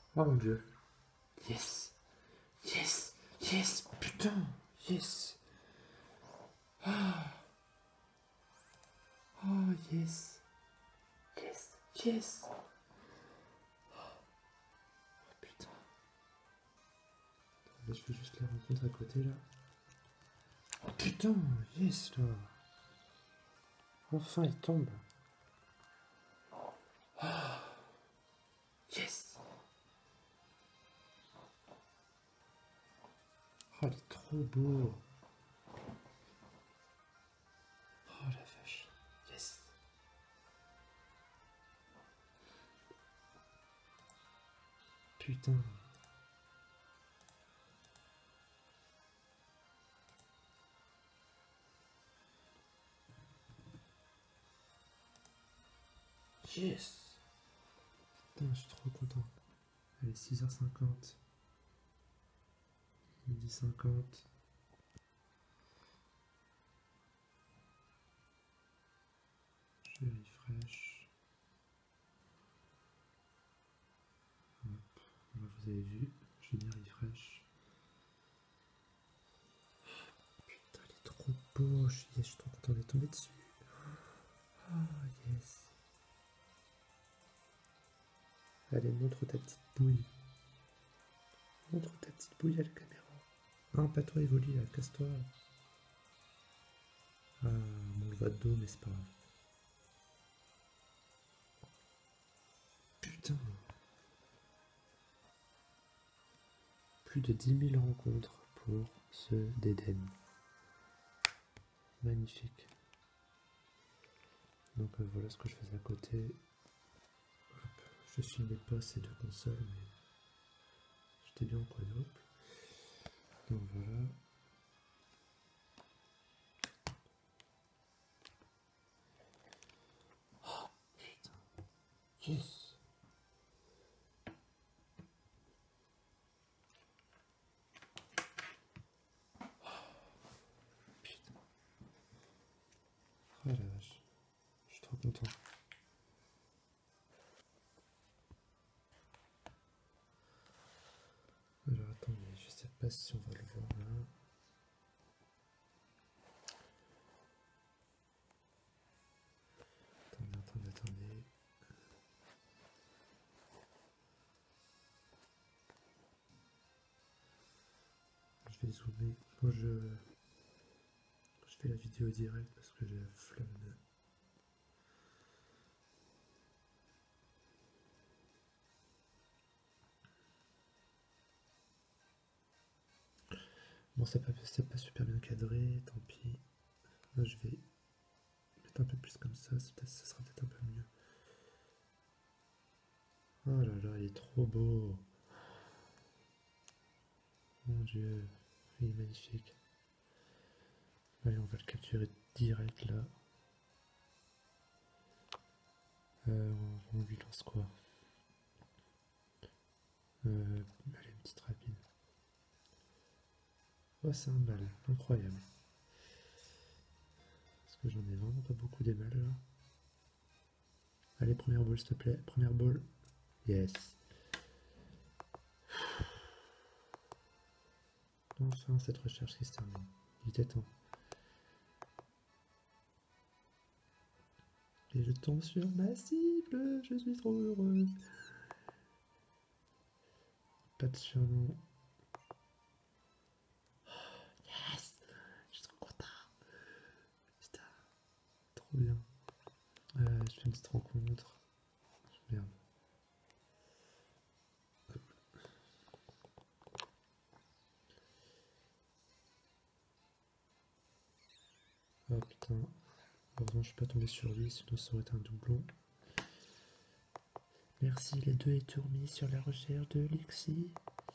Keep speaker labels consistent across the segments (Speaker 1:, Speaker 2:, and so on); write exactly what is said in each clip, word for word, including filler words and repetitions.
Speaker 1: Oh mon dieu. Yes. Yes. Yes. Putain. Yes. Oh yes. Yes. Yes. Oh putain. Là, je fais juste la rencontre à côté là. Oh putain. Yes là. Enfin il tombe. Yes. Oh il est trop beau. Oh la vache. Yes. Putain. Yes. Putain, je suis trop content. Allez, six heures cinquante. Midi cinquante. Je refresh. Hop. Là, vous avez vu, je dis refresh. Putain, il est trop beau. Je suis, yes, je suis trop content d'être tombé dessus. Oh, yes. Allez, montre ta petite bouille. Montre ta petite bouille à la caméra. Ah, pas toi, Evoli, là, casse-toi. Ah, on le voit de dos, mais c'est pas grave. Putain. Plus de dix mille rencontres pour ce d'Eden. Magnifique. Donc euh, voilà ce que je faisais à côté. Hop, je filmais pas ces deux consoles, mais j'étais bien en quadruple. Donc voilà. Oh putain. Yes. Putain. Oh la vache. Je suis trop content. Alors attendez, je sais pas si on va le voir là. Attendez, attendez, attendez. Je vais zoomer. Moi je, je fais la vidéo direct parce que j'ai la flemme de... Bon, c'est pas, pas super bien cadré, tant pis. Là, je vais mettre un peu plus comme ça, ça sera peut-être un peu mieux. Oh là là, il est trop beau. Mon dieu, il est magnifique. Allez, on va le capturer direct là. Euh, on lui lance quoi? euh, Allez, une petite rapide. Oh, c'est un bal, incroyable. Parce que j'en ai vraiment pas beaucoup des balles là. Allez, première ball s'il te plaît, première ball. Yes. Enfin, cette recherche qui se termine. Il était temps. Et je tombe sur ma cible, je suis trop heureuse. Pas de surnom. Oh, yes, je suis trop content. Putain, trop bien. Euh, je fais une petite rencontre. Merde. Oh putain. Heureusement, je suis pas tombé sur lui, sinon ça aurait été un doublon. Merci, les deux étaient remis sur la recherche de Lexi.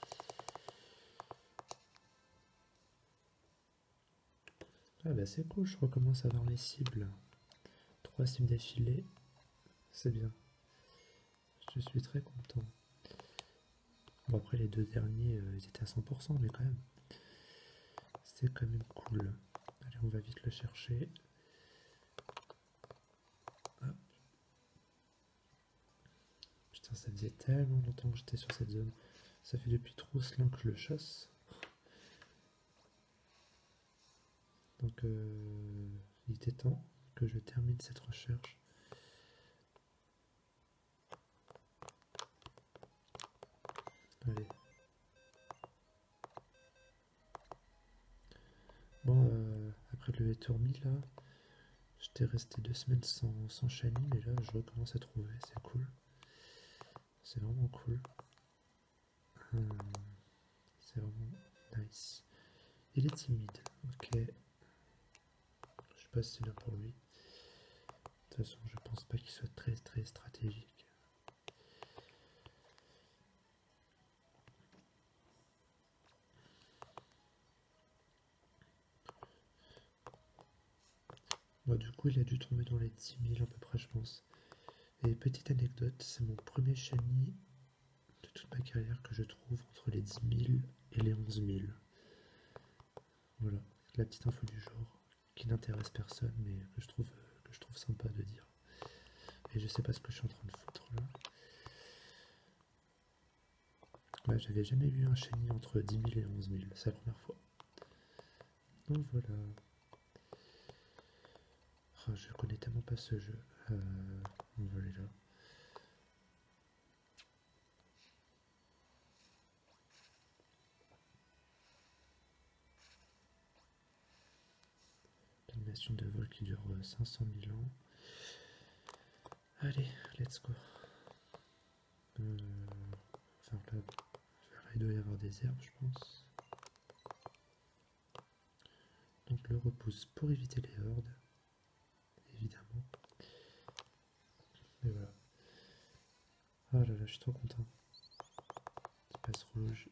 Speaker 1: Ah bah c'est cool, je recommence à avoir mes cibles. Trois cibles d'affilée, c'est bien. Je suis très content. Bon après les deux derniers, euh, ils étaient à cent pour cent, mais quand même. C'est quand même cool. Allez, on va vite le chercher. Hop. Putain, ça faisait tellement longtemps que j'étais sur cette zone. Ça fait depuis trop longtemps que je le chasse. Donc euh, il était temps que je termine cette recherche. Allez. Bon, euh, après le tourmi là, j'étais resté deux semaines sans, sans shiny, mais là je recommence à trouver, c'est cool. C'est vraiment cool. Hum, c'est vraiment nice. Il est timide, ok. Je sais pas si c'est bien pour lui. De toute façon, je pense pas qu'il soit très très stratégique. Bon, du coup, il a dû tomber dans les dix mille à peu près, je pense. Et petite anecdote, c'est mon premier shiny de toute ma carrière que je trouve entre les dix mille et les onze mille. Voilà, la petite info du jour qui n'intéresse personne, mais que je trouve, que je trouve sympa de dire. Et je sais pas ce que je suis en train de foutre là. Ouais, j'avais jamais vu un shiny entre dix mille et onze mille, c'est la première fois. Donc voilà. Oh, je connais tellement pas ce jeu. Euh, on va aller là. L'animation de vol qui dure cinq cent mille ans. Allez, let's go. Euh, vers, là, vers là, il doit y avoir des herbes, je pense. Donc le repousse pour éviter les hordes, évidemment. Et voilà. Ah là là, je suis trop content. Petit passe rouge.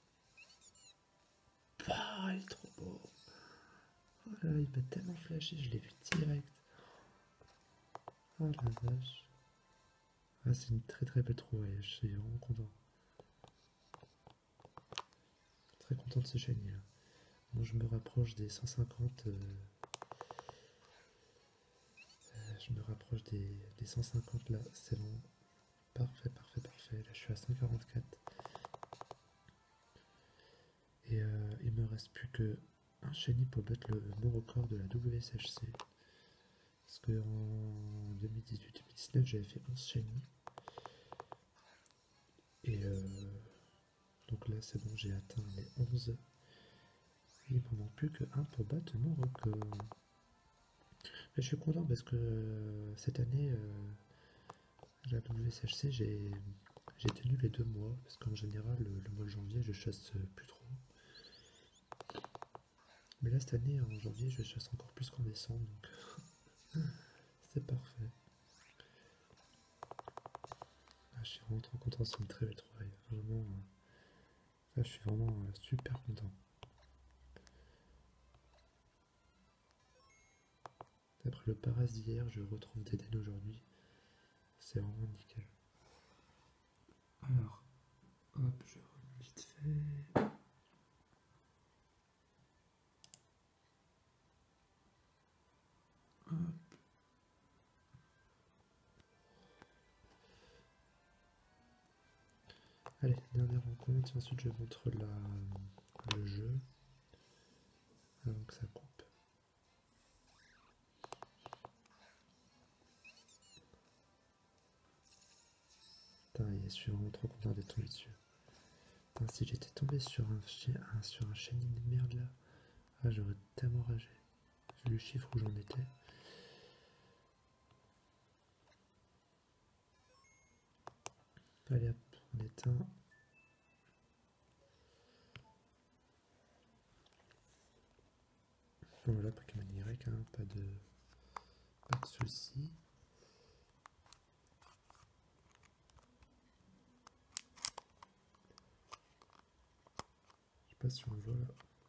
Speaker 1: Ah, il est trop beau. Oh là là, il m'a tellement flashé, je l'ai vu direct. Oh la vache. Ah, c'est une très très belle trouvaille, je suis vraiment content. Très content de ce shiny là. Bon, je me rapproche des cent cinquante. Euh, euh, je me rapproche des, des cent cinquante là, c'est bon. Parfait, parfait, parfait. Là, je suis à cent quarante-quatre. Et euh, il me reste plus que un shiny pour battre le mon record de la W S H C. Parce que en deux mille dix-huit deux mille dix-neuf, j'avais fait onze shiny. Et euh, donc là, c'est bon, j'ai atteint les onze. Il m'en manque plus que un pour battre mon record. Mais je suis content parce que euh, cette année, euh, la W S H C, j'ai j'ai tenu les deux mois. Parce qu'en général, le, le mois de janvier, je chasse plus trop. Mais là, cette année, en janvier, je chasse encore plus qu'en décembre. Donc c'est parfait. Ah, je suis vraiment trop content, c'est une très belle trouvaille. Vraiment, euh, là, je suis vraiment euh, super content. Après le paras d'hier, je retrouve d'Eden aujourd'hui. C'est vraiment nickel. Alors, hop, je remets vite fait. Hop. Allez, dernière rencontre, et ensuite je montre la, le jeu avant que ça coupe. Putain, je suis vraiment trop content d'être tombé dessus. Putain, si j'étais tombé sur un, un, sur un shiny de merde là, ah, j'aurais tellement ragé. Vu le chiffre où j'en étais. Allez hop, on éteint. Voilà, Pokémon Y, hein, pas de, pas de soucis. Je sais pas si on le voit là.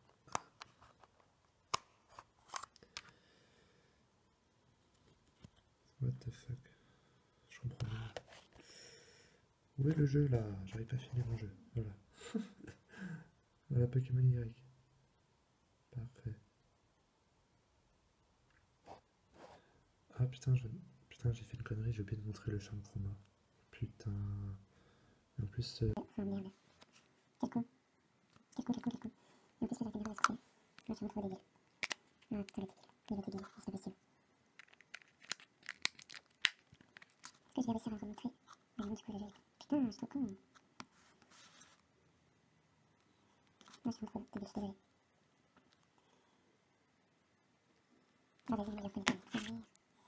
Speaker 1: What the fuck. Je comprends rien. Où est le jeu là? J'arrive pas à finir mon jeu. Voilà. Voilà Pokémon Y. Parfait. Ah putain, je... putain j'ai fait une connerie, j'ai oublié de montrer le charme chroma. Putain. plus... Euh...
Speaker 2: Oh merde. Quel con. Quel con, quel con, quel con. Et en plus, il a caméra va se couper. Moi, je suis trop débile. Ah putain, le tigre. Il était débile, c'est pas possible. Est-ce que je vais réussir à remontrer? Ah non, du coup, j'ai joué. Putain, je suis trop con. Moi, je suis trop débile, je suis désolé. Ah, vas-y, on va y reconnaître. Ça va.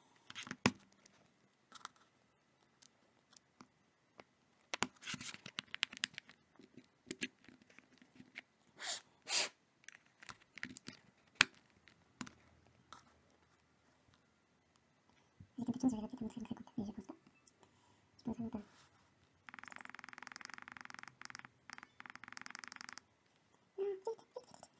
Speaker 2: Avec un peu de chance, j'aurais peut-être montré le cinquante, mais je pense pas. Je pense vraiment pas. Non, vite, vite, vite.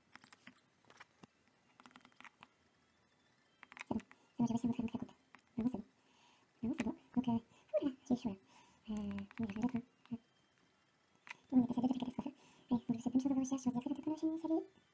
Speaker 2: C'est bon, c'est bon, j'ai réussi à montrer le cinquante. Vraiment, c'est bon. Vraiment, c'est bon. Donc, euh, oula, j'ai eu chaud là. Euh, il y a rien d'autre, hein. Bon, on est passé à deux de la catastrophe. Allez, donc je vous souhaite bonne chance dans vos recherches. Je vous dis à très bientôt pour la chaîne. Salut!